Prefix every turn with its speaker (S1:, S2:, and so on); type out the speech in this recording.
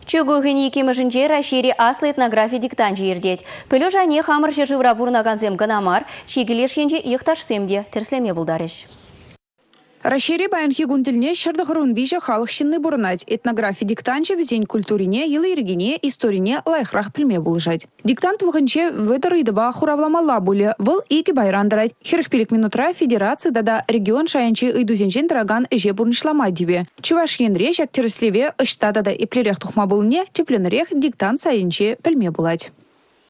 S1: Чөгігіні кемішінче Рашири аслы этнография диктанчы ердет. Пөлі жане хамыр жержывра бұрнағанзем гынамар, шегілешенже иқташсемде терслеме бұлдарыш.
S2: Рашири баянхи гунтильне шардахарун вижа халықшынны бұрынать. Этнография диктанчы везень культурине, елы иргине, историне лайхрах пілме бұлжать. Диктант вғынче выдырыдыба хуравламалла бұлі. Выл ики байрандарать. Херхпилік минутра федерация дада регион шаянчы ыйдузенчен драган эже бұрнышлама дебе. Чываш енре жак терслеве ыштадада иплерех тухма бұлне, тепленрех диктант сайынче пілме бұлать.